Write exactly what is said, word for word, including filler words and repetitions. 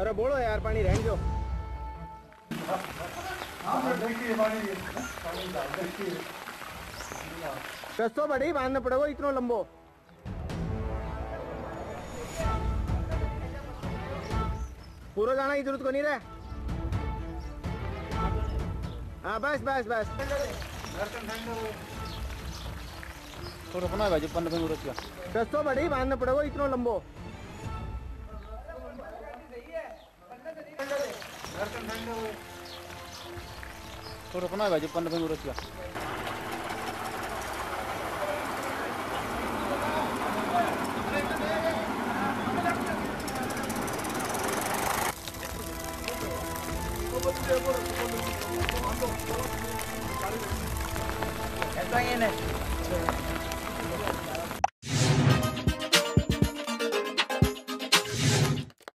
अरे बोलो यार पानी रहने दो। रस्तो बड़ी बांधना पड़ेगा इतना लंबो। पूरा जाना की जरूरत को नहीं रहा। हाँ बस बस बस थोड़ा बना भाई पंद्रह मिनट का रस्तो बड़ी बांधना पड़ेगा इतना लंबो। थोड़ा बना भाई पंद्रह मिनट का ऐसा ही है ना।